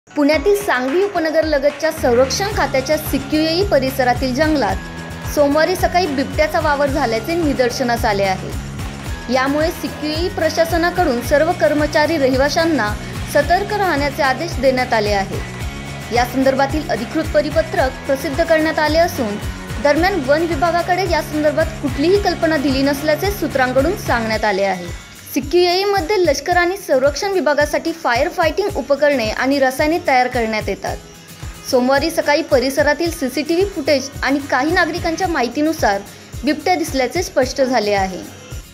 पुण्यातील सांगवी उपनगर लगतच्या संरक्षण खात्याच्या सिक्युएई परिसरातील जंगलात सोमवारी सकाळी बिबट्याचा वावर झाल्याचे निदर्शनास आले आहे। यामुळे सिक्युएई प्रशासनाकडून सर्व कर्मचारी रहिवाशांना सतर्क राहण्याचे आदेश देण्यात आले आहेत। या संदर्भातील अधिकृत परिपत्रक प्रसिद्ध करण्यात आले असून दरम्यान वन विभागाकडे या संदर्भात कुठलीही कल्पना दिली नसल्याचे सूत्रांकडून सांगण्यात आले आहे। सिक्युएईमध्ये लष्कर आणि संरक्षण विभागासाठी फायर फायटिंग उपकरणे आणि रसायने तयार करण्यात येतात। सोमवारी सकाळी परिसरातील सीसीटीव्ही फुटेज आणि काही नागरिकांच्या माहितीनुसार बिबट्या दिसल्याचे स्पष्ट झाले आहे।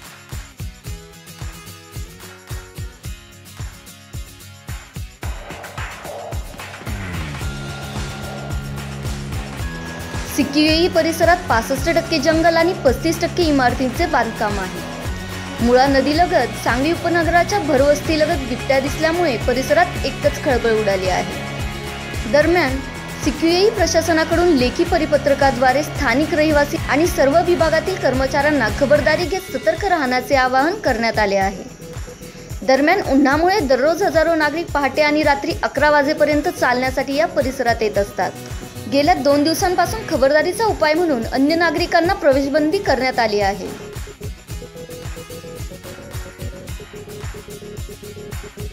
सिक्युएई परिसरात 65% जंगल आणि 35% इमारतींचे बांधकाम आहे। मुळा नदीलगत सांगवी उपनगराच्या भरवस्तीलगत बिबट्या दिसल्यामुळे परिसरात एकच खळबळ उडाली आहे। दरम्यान सिक्युएई प्रशासनाकडून लेखी परिपत्रकाद्वारे स्थानिक रहिवासी आणि सर्व विभागातील कर्मचाऱ्यांना खबरदारी घेत सतर्क राहण्याचे आवाहन करण्यात आले आहे। दरम्यान उन्हामुळे दररोज हजारो नागरिक पहाटे आणि रात्री 11 वाजेपर्यंत चालण्यासाठी या परिसरात येत असतात। गेल्या 2 दिवसांपासून खबरदारीचा उपाय म्हणून अन्य नागरिकांना प्रवेशबंदी करण्यात आली आहे।